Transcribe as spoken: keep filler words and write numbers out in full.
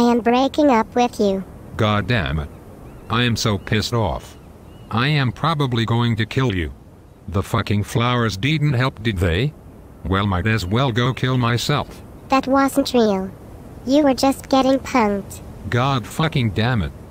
am breaking up with you. God damn it. I am so pissed off. I am probably going to kill you. The fucking flowers didn't help, did they? Well, might as well go kill myself. That wasn't real. You were just getting punked. God fucking damn it.